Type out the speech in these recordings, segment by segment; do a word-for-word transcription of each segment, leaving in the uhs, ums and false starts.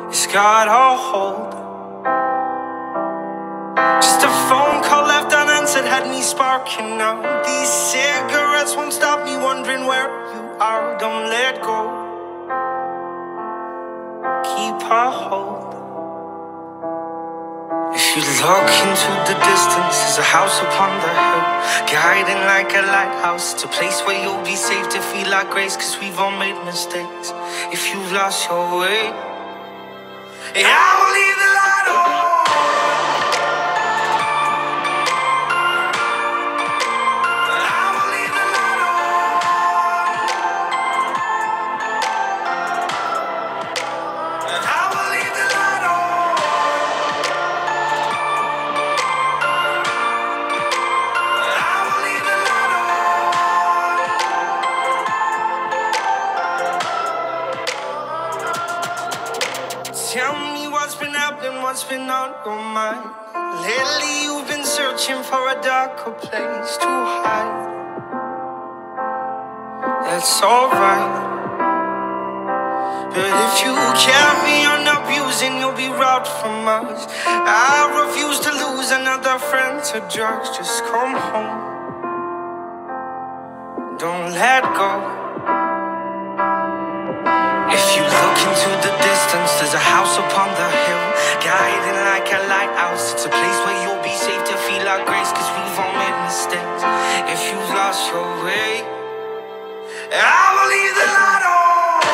it's got a hold. Just a phone call left unanswered had me sparking now. These cigarettes won't stop me wondering where you are. Don't let go, keep a hold. If you look into the distance, there's a house upon the hill, guiding like a lighthouse. It's a place where you'll be safe to feel our grace, cause we've all made mistakes. If you've lost your way, I will leave the light on. Tell me what's been happening, what's been on your mind. Lately you've been searching for a darker place to hide. That's alright, but if you carry on abusing, you'll be robbed from us. I refuse to lose another friend to drugs. Just come home, don't let go. If you look into the distance, there's a house upon the hill, guiding like a lighthouse. It's a place where you'll be safe to feel our grace, cause we've all made mistakes. If you've lost your way, I will leave the light on.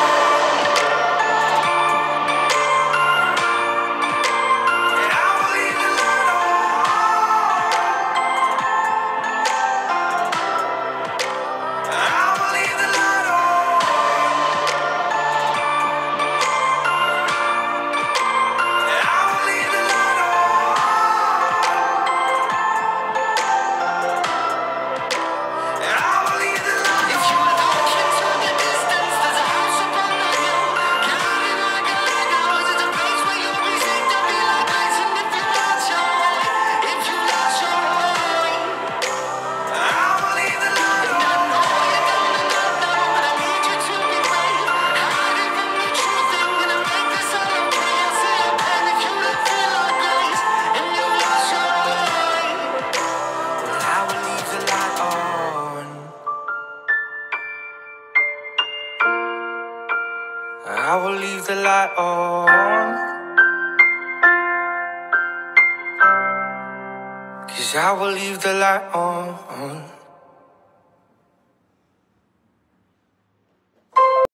I will leave the light on, cause I will leave the light on.